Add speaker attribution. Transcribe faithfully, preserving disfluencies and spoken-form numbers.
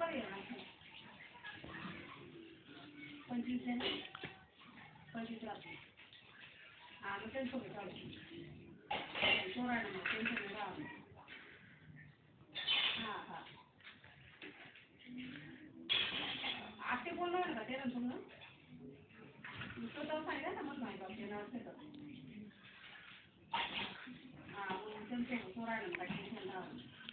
Speaker 1: सकाळी आहे ना पंचवीस आहे ना पंचवीस राहते हां मग त्यांचं चालू चोरायला मग त्यांचं राहा हां हां आते बोलणार का ते ना तुम्हाला स्वतः सांगा ना मग माहिती आपल्या नावाचं हां मग त्यांचं चोरायला टेन्शन राहा